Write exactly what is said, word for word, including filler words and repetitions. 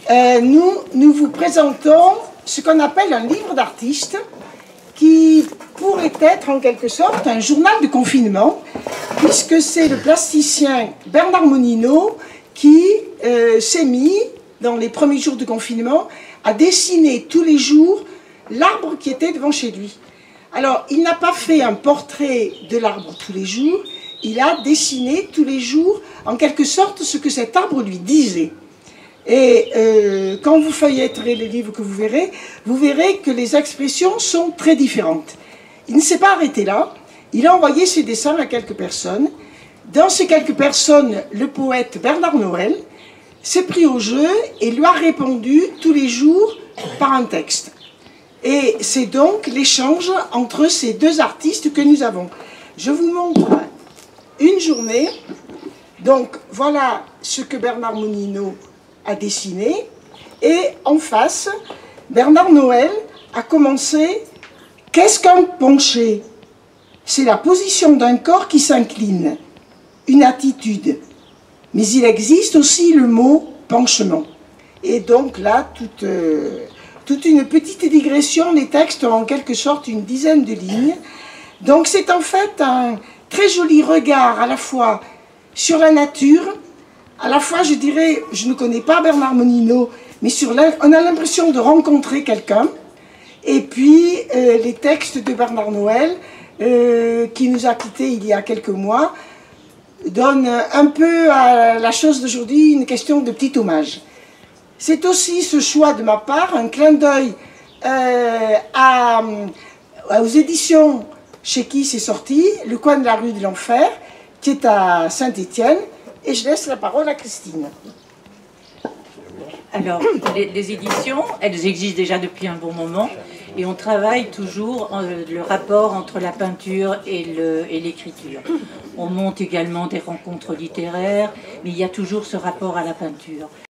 euh, nous, nous vous présentons ce qu'on appelle un livre d'artiste qui pourrait être en quelque sorte un journal de confinement, puisque c'est le plasticien Bernard Moninaud qui euh, s'est mis, dans les premiers jours de confinement, à dessiner tous les jours l'arbre qui était devant chez lui. Alors, il n'a pas fait un portrait de l'arbre tous les jours, il a dessiné tous les jours, en quelque sorte, ce que cet arbre lui disait. Et euh, quand vous feuilletterez les livres que vous verrez, vous verrez que les expressions sont très différentes. Il ne s'est pas arrêté là, il a envoyé ses dessins à quelques personnes. Dans ces quelques personnes, le poète Bernard Noël s'est pris au jeu et lui a répondu tous les jours par un texte. Et c'est donc l'échange entre ces deux artistes que nous avons. Je vous montre une journée. Donc voilà ce que Bernard Moninaud a dessiné. Et en face, Bernard Noël a commencé. Qu'est-ce qu'un penché? C'est la position d'un corps qui s'incline, une attitude. Mais il existe aussi le mot penchement. Et donc là, toute, euh, toute une petite digression, les textes ont en quelque sorte une dizaine de lignes. Donc c'est en fait un très joli regard à la fois sur la nature, à la fois je dirais, je ne connais pas Bernard Moninaud, mais sur on a l'impression de rencontrer quelqu'un. Et puis euh, les textes de Bernard Noël, euh, qui nous a quittés il y a quelques mois, donne un peu à la chose d'aujourd'hui une question de petit hommage. C'est aussi ce choix de ma part, un clin d'œil euh, à, aux éditions chez qui c'est sorti, Le coin de la rue de l'Enfer, qui est à Saint-Étienne, et je laisse la parole à Christine. Alors, les, les éditions, elles existent déjà depuis un bon moment, et on travaille toujours euh, le rapport entre la peinture et l'écriture. On monte également des rencontres littéraires, mais il y a toujours ce rapport à la peinture.